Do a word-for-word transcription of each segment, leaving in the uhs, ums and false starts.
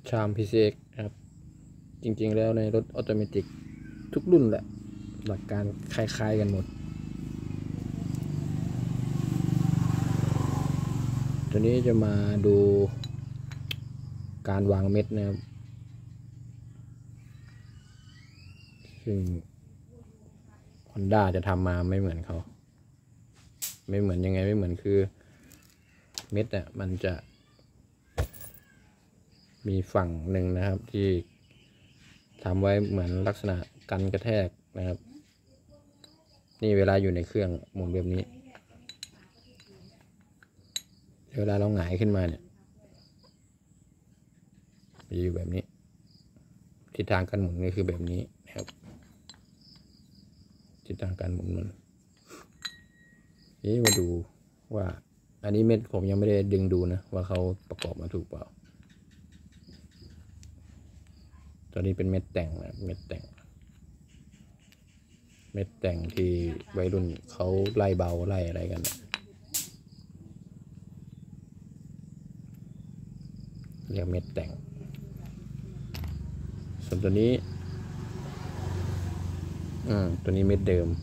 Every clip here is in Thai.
ชาม พี ซี เอ็กซ์ นะครับ จริงๆแล้วในรถออโตเมติกทุกรุ่นแหละหลักการคล้ายๆกันหมดตัวนี้จะมาดูการวางเม็ดนะครับซึ่ง Honda จะทำมาไม่เหมือนเขาไม่เหมือนยังไงไม่เหมือนคือเม็ดอ่ะมันจะมีฝั่งหนึ่งนะครับที่ทำไว้เหมือนลักษณะกันกระแทกนะครับนี่เวลาอยู่ในเครื่องหมุนแบบนี้เวลาเราหงายขึ้นมาเนี่ยจะอยู่แบบนี้ทิศทางการหมุนก็คือแบบนี้นะครับทิศทางการหมุนมันนี่มาดูว่าอันนี้เม็ดผมยังไม่ได้ดึงดูนะว่าเขาประกอบมาถูกเปล่าตอนนี้เป็นเม็ดแต่งนะเม็ดแต่งเม็ดแต่งที่วัยรุ่นเขาไล่เบาไล่อะไรกันนะเรียกเม็ดแต่งส่วนตัวนี้อืมตัวนี้เม็ดเดิม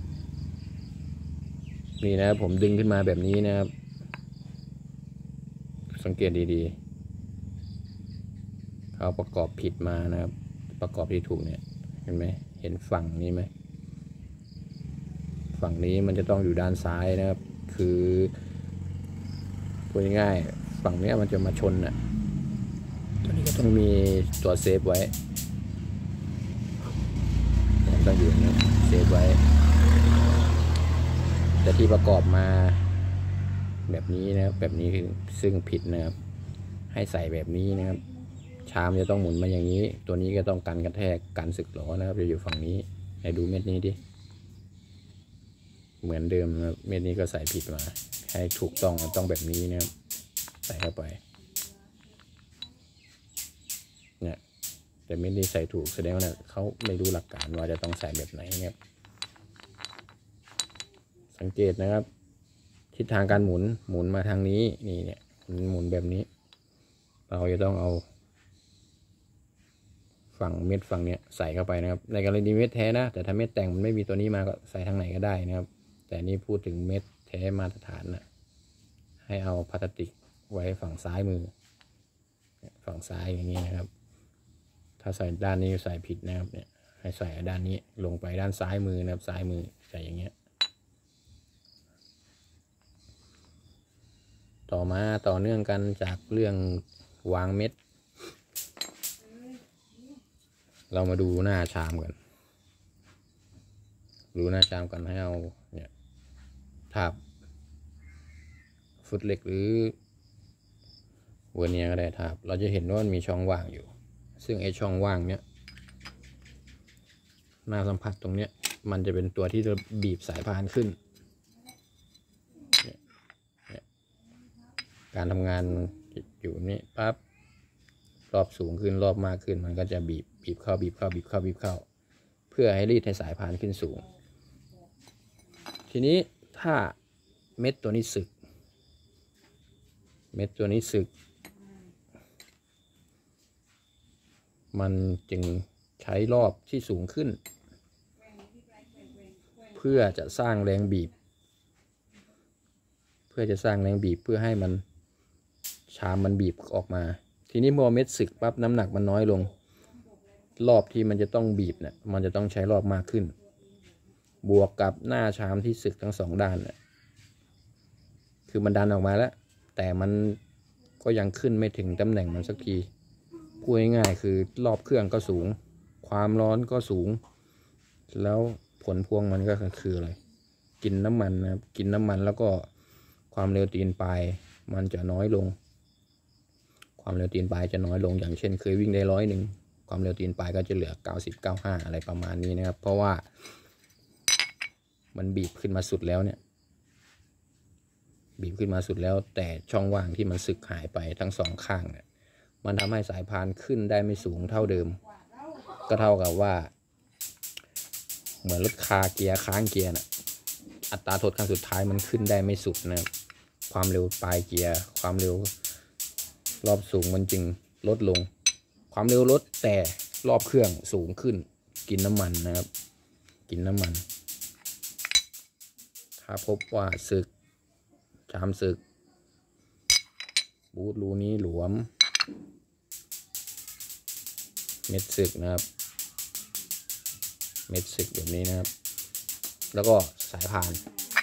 นี่นะผมดึงขึ้นมาแบบนี้นะครับสังเกตดีๆเขาประกอบผิดมานะครับประกอบที่ถูกเนี่ยเห็นไหมเห็นฝั่งนี้ไหมฝั่งนี้มันจะต้องอยู่ด้านซ้ายนะครับคือพูดง่ายๆฝั่งนี้มันจะมาชนน่ะตัวนี้ก็ต้องมีตัวเซฟไว้ต้องอยู่นี้เซฟไว้แต่ที่ประกอบมาแบบนี้นะครับแบบนี้คือซึ่งผิดนะครับให้ใส่แบบนี้นะครับชามจะต้องหมุนมาอย่างนี้ตัวนี้ก็ต้องกันกระแทกกันสึกหรอนะครับจะอยู่ฝั่งนี้ให้ดูเม็ดนี้ดิเหมือนเดิมนะครับเม็ดนี้ก็ใส่ผิดมาให้ถูกต้องต้องแบบนี้นะครับใส่เข้าไปเนี่ยแต่เม็ดนี้ใส่ถูกแสดงว่าเขาไม่รู้หลักการว่าจะต้องใส่แบบไหนเนี่ยสังเกตนะครับทิศทางการหมุนหมุนมาทางนี้นี่เนี่ยหมุนแบบนี้เราจะต้องเอาฝั่งเม็ดฝั่งเนี้ยใส่เข้าไปนะครับในกรณีเม็ดแท้นะแต่ถ้าเม็ดแต่งมันไม่มีตัวนี้มาก็ใส่ทางไหนก็ได้นะครับแต่นี่พูดถึงเม็ดแท้มาตรฐานนะให้เอาพลาสติกไว้ฝั่งซ้ายมือฝั่งซ้ายอย่างนี้นะครับถ้าใส่ด้านนี้ใส่ผิดนะครับเนี่ยให้ใส่ด้านนี้ลงไปด้านซ้ายมือนะครับซ้ายมือใส่อย่างเงี้ยต่อมาต่อเนื่องกันจากเรื่องวางเม็ดเรามาดูหน้าชามกันดูหน้าชามกันให้เอาเนี่ยทาบฟุตเหล็กหรือเวอร์เนียร์ก็ได้ทาบเราจะเห็นว่ามันมีช่องว่างอยู่ซึ่งไอช่องว่างเนี้ยหน้าสัมผัสตรงเนี้ยมันจะเป็นตัวที่จะบีบสายพานขึ้นการทำงานอยู่นี่ปั๊บรอบสูงขึ้นรอบมากขึ้นมันก็จะบีบบีบเข้าบีบเข้าบีบเข้าบีบเข้าเพื่อให้รีดให้สายพานขึ้นสูงทีนี้ถ้าเม็ดตัวนี้สึกเม็ดตัวนี้สึกมันจึงใช้รอบที่สูงขึ้นเพื่อจะสร้างแรงบีบเพื่อจะสร้างแรงบีบเพื่อให้มันชามมันบีบออกมาทีนี้เมื่อเม็ดสึกปั๊บน้ำหนักมันน้อยลงรอบที่มันจะต้องบีบเนี่ยมันจะต้องใช้รอบมากขึ้นบวกกับหน้าชามที่สึกทั้งสองด้านเนี่ยคือมันดันออกมาแล้วแต่มันก็ยังขึ้นไม่ถึงตำแหน่งมันสักทีพูดง่ายๆคือรอบเครื่องก็สูงความร้อนก็สูงแล้วผลพวงมันก็คืออะไรกินน้ำมันนะครับกินน้ำมันแล้วก็ความเร็วตีนปลายมันจะน้อยลงความเร็วตีนปลายจะน้อยลงอย่างเช่นเคยวิ่งได้ร้อยหนึ่งความเร็วตีนปลายก็จะเหลือเก้าสิบ เก้าสิบห้าอะไรประมาณนี้นะครับเพราะว่ามันบีบขึ้นมาสุดแล้วเนี่ยบีบขึ้นมาสุดแล้วแต่ช่องว่างที่มันสึกหายไปทั้งสองข้างเนี่ยมันทำให้สายพานขึ้นได้ไม่สูงเท่าเดิมก็เท่ากับว่าเหมือนรถคาเกียร์ค้างเกียร์นะอัตราทดขั้นสุดท้ายมันขึ้นได้ไม่สุดนะครับความเร็วปลายเกียร์ความเร็วรอบสูงมันจึงลดลงความเร็วลดแต่รอบเครื่องสูงขึ้นกินน้ำมันนะครับกินน้ำมันถ้าพบว่าสึกชามสึกบูทรูนี้หลวมเม็ดสึกนะครับเม็ดสึกแบบนี้นะครับแล้วก็สายพาน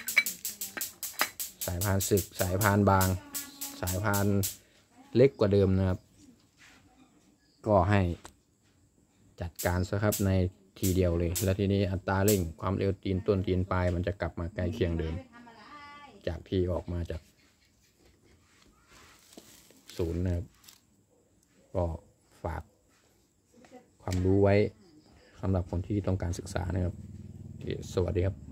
สายพานสึกสายพานบางสายพานเล็กกว่าเดิมนะครับก็ให้จัดการซะครับในทีเดียวเลยแล้วทีนี้อัตราเร่งความเร็วตีนต้นตีนปลายมันจะกลับมาใกล้เคียงเดิมจากที่ออกมาจากศูนย์นะครับก็ฝากความรู้ไว้สำหรับคนที่ต้องการศึกษานะครับสวัสดีครับ